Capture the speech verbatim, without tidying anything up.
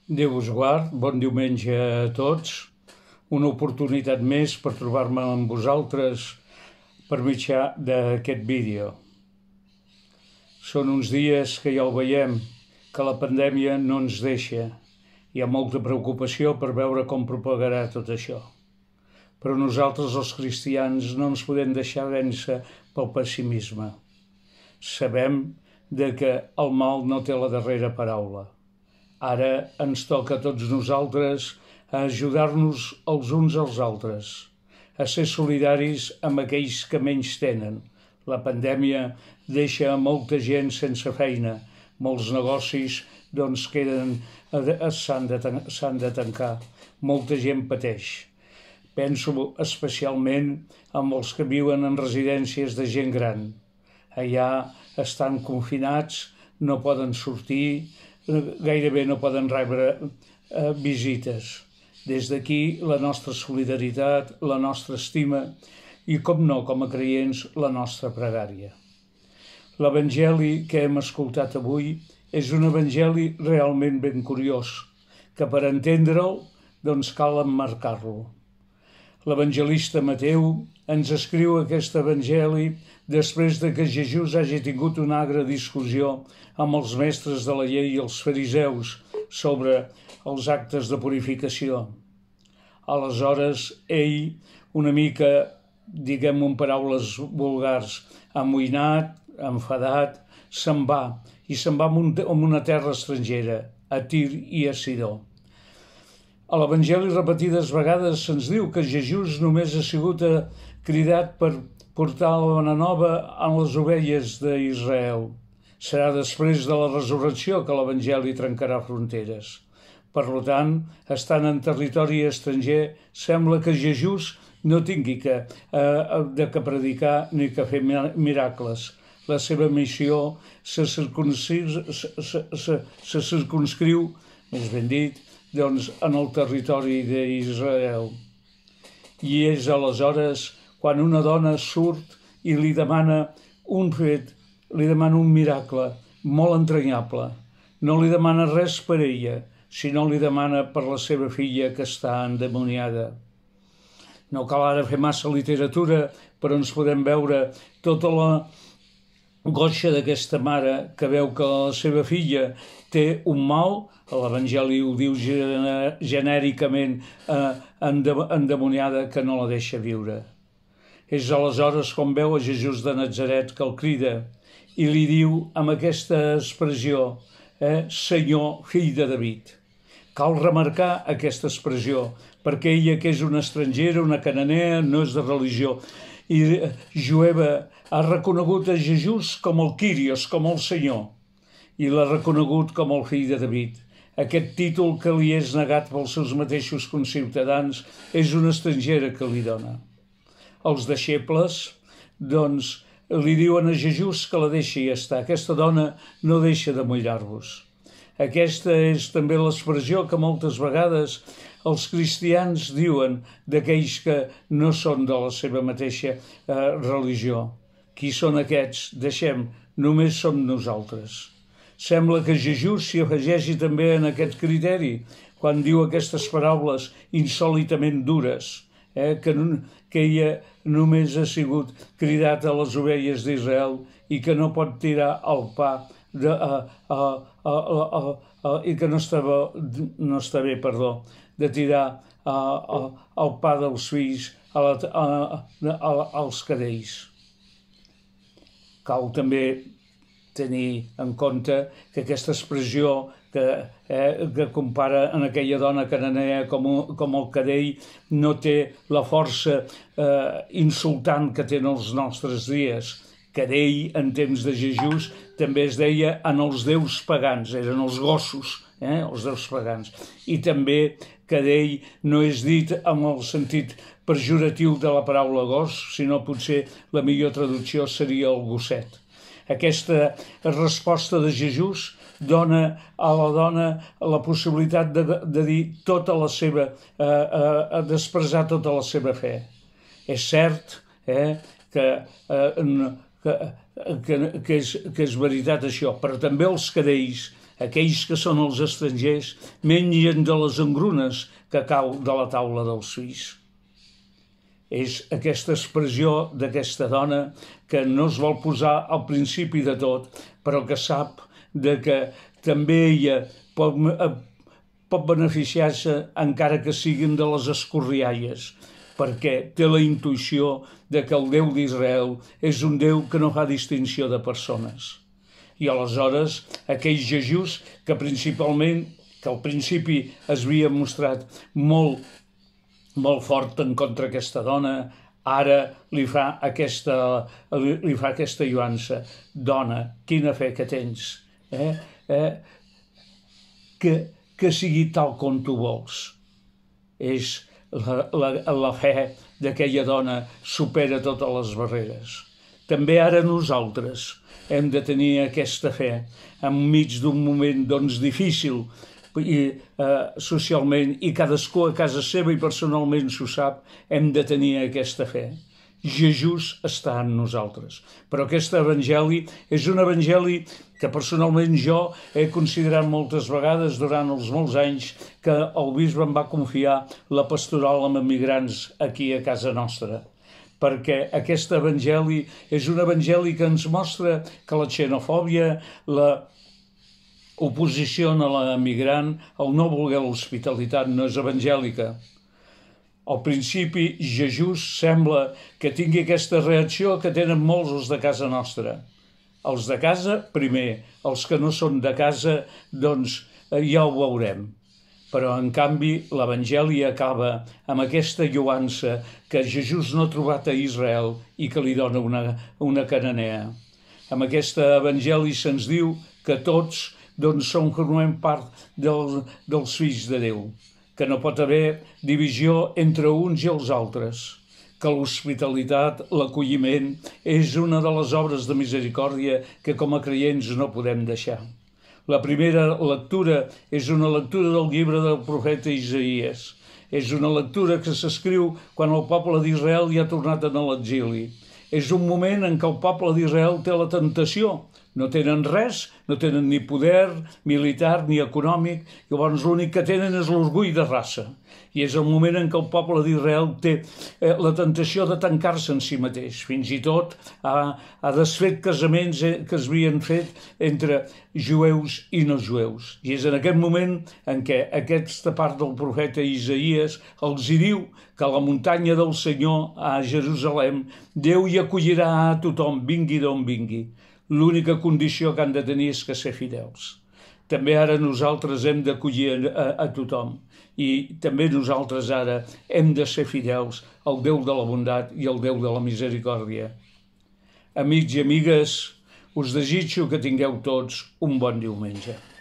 Déu us guard, bon diumenge a tots. Una oportunitat més per trobar-me amb vosaltres per mitjà d'aquest vídeo. Són uns dies que ja ho veiem, que la pandèmia no ens deixa. Hi ha molta preocupació per veure com propagarà tot això. Però nosaltres, els cristians, no ens podem deixar vèncer pel pessimisme. Sabem de que el mal no té la darrera paraula. Ara ens toca a tots nosaltres a ajudar-nos els uns als altres, a ser solidaris amb aquells que menys tenen. La pandèmia deixa a molta gent sense feina, molts negocis doncs queden, s'han de, s'han de tancar, molta gent pateix. Penso especialment en els que viuen en residències de gent gran. Allà estan confinats, no poden sortir, gairebé no poden rebre eh, visites. Des d'aquí la nostra solidaritat, la nostra estima i, com no, com a creients, la nostra pregària. L'Evangeli que hem escoltat avui és un Evangeli realment ben curiós, que per entendre'l doncs cal emmarcar-lo. L'evangelista Mateu ens escriu aquest Evangeli després de que Jesús hagi tingut una agra discussió amb els mestres de la llei i els fariseus sobre els actes de purificació. Aleshores, ell, una mica, diguem-ho en paraules vulgars, amoïnat, enfadat, se'n va, i se'n va a una terra estrangera, a Tir i a Sidó. A l'Evangeli repetides vegades se'ns diu que Jesús només ha sigut cridat per portar la bona nova a les ovelles d'Israel. Serà després de la resurrecció que l'Evangeli trencarà fronteres. Per tant, estant en territori estranger, sembla que Jesús no tingui que, eh, de que predicar ni que fer miracles. La seva missió se circunscriu, se, se, se circunscriu més ben dit, doncs, en el territori d'Israel. I és aleshores quan una dona surt i li demana un fet, li demana un miracle molt entranyable. No li demana res per ella, sinó li demana per la seva filla que està endemoniada. No cal ara fer massa literatura, però ens podem veure tota la goixa d'aquesta mare que veu que la seva filla té un mal, l'Evangeli ho diu genèricament, eh, endemoniada, que no la deixa viure. És aleshores quan veu a Jesús de Natzaret que el crida i li diu amb aquesta expressió, eh, Senyor, fill de David. Cal remarcar aquesta expressió, perquè ella, que és una estrangera, una cananea, no és de religió i jueva, ha reconegut a Jesús com el Quírios, com el Senyor, i l'ha reconegut com el fill de David. Aquest títol que li és negat pels seus mateixos conciutadans és una estrangera que li dona. Els deixebles, doncs, li diuen a Jesús que la deixi estar. Aquesta dona no deixa de mullar-vos. Aquesta és també l'expressió que moltes vegades els cristians diuen d'aquells que no són de la seva mateixa eh, religió. Qui són aquests? Deixem, només som nosaltres. Sembla que Jesús s'hi afegeixi també en aquest criteri, quan diu aquestes paraules insòlitament dures, eh, que, que ella només ha sigut cridat a les ovelles d'Israel i que no pot tirar el pa de, a, a, a, a, a, i que no està, no està bé, perdó, de tirar a, a, el pa dels fills a la, a, a, als cadells. Cal també tenir en compte que aquesta expressió que, eh, que compara en aquella dona cananea com, com el cadell no té la força eh, insultant que tenen els nostres dies. Cadell, en temps de Jesús, també es deia en els déus pagans, eren els gossos, eh, els déus pagans. I també cadell no és dit en el sentit pejoratiu de la paraula gos, sinó potser la millor traducció seria el gosset. Aquesta resposta de Jesús dona a la dona la possibilitat de, de dir tota la seva, eh, eh, d'expressar tota la seva fe. És cert eh, que, eh, que, que, que, és, que és veritat això, però també els cadells aquells que són els estrangers mengen de les engrunes que cau de la taula dels fills. És aquesta expressió d'aquesta dona que no es vol posar al principi de tot, però que sap de que també ella pot, pot beneficiar-se encara que siguin de les escorrialles, perquè té la intuïció de que el Déu d'Israel és un Déu que no fa distinció de persones. I aleshores aquells Jesús que principalment, que al principi es havia mostrat molt, molt fort en contra d'aquesta dona, ara li fa aquesta, li, li fa aquesta lluança. Dona, quina fe que tens, eh? Eh? Que, que sigui tal com tu vols. És la, la, la fe d'aquella dona supera totes les barreres. També ara nosaltres hem de tenir aquesta fe enmig d'un moment doncs difícil i, eh, socialment, i cadascú a casa seva i personalment s'ho sap, hem de tenir aquesta fe. Jesús està en nosaltres. Però aquest evangeli és un evangeli que personalment jo he considerat moltes vegades durant els molts anys que el bisbe em va confiar la pastoral amb emigrants aquí a casa nostra. Perquè aquest evangeli és un evangeli que ens mostra que la xenofòbia, la oposició a l'emigrant, el no voler l'hospitalitat no és evangèlica. Al principi, Jesús sembla que tingui aquesta reacció que tenen molts els de casa nostra. Els de casa, primer. Els que no són de casa, doncs ja ho veurem. Però, en canvi, l'Evangeli acaba amb aquesta lluança que Jesús no ha trobat a Israel i que li dona una, una cananea. Amb aquest Evangeli se'ns diu que tots doncs, som formem part del, dels fills de Déu, que no pot haver divisió entre uns i els altres, que l'hospitalitat, l'acolliment, és una de les obres de misericòrdia que com a creients no podem deixar. La primera lectura és una lectura del llibre del profeta Isaïes. És una lectura que s'escriu quan el poble d'Israel ja ha tornat a l'exili. És un moment en què el poble d'Israel té la tentació. No tenen res, no tenen ni poder militar ni econòmic, llavors l'únic que tenen és l'orgull de raça. I és el moment en què el poble d'Israel té eh, la tentació de tancar-se en si mateix. Fins i tot ha, ha desfet casaments eh, que es havien fet entre jueus i no jueus. I és en aquest moment en què aquesta part del profeta Isaïes els hi diu que a la muntanya del Senyor, a Jerusalem, Déu hi acollirà a tothom, vingui d'on vingui. L'única condició que han de tenir és que ser fidels. També ara nosaltres hem d'acollir a, a tothom i també nosaltres ara hem de ser fidels al Déu de la bondat i al Déu de la misericòrdia. Amics i amigues, us desitjo que tingueu tots un bon diumenge.